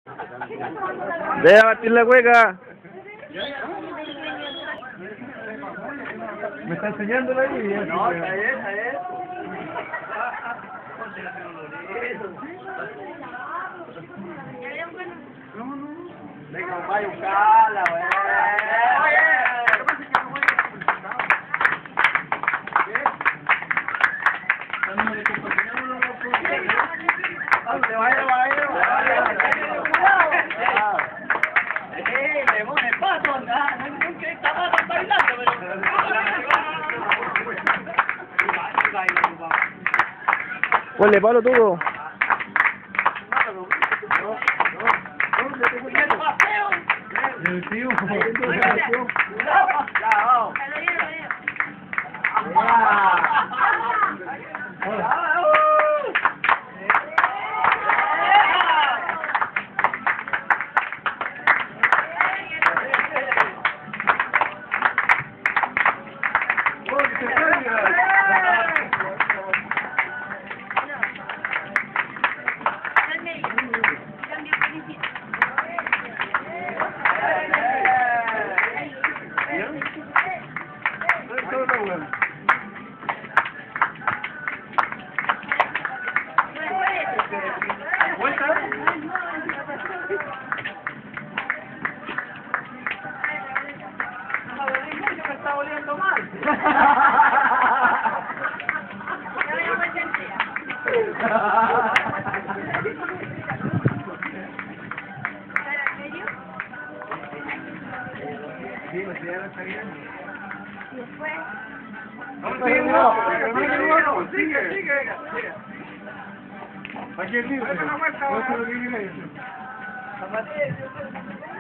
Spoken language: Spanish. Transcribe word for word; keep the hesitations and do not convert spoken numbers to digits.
Deja batir la hueca. Me está enseñando la idea. No, está bien, está bien. Venga, vaya a buscarla, güey. Te vaya, vaya, ¡eh, le pone pato! ¡Anda! ¡No que está pato bailando, pero... Ponle palo todo. El tío. Está oliendo mal. Sí, la señora está bien. Y después... No, sigue, sigue. Aquí el libro. No se lo que viene.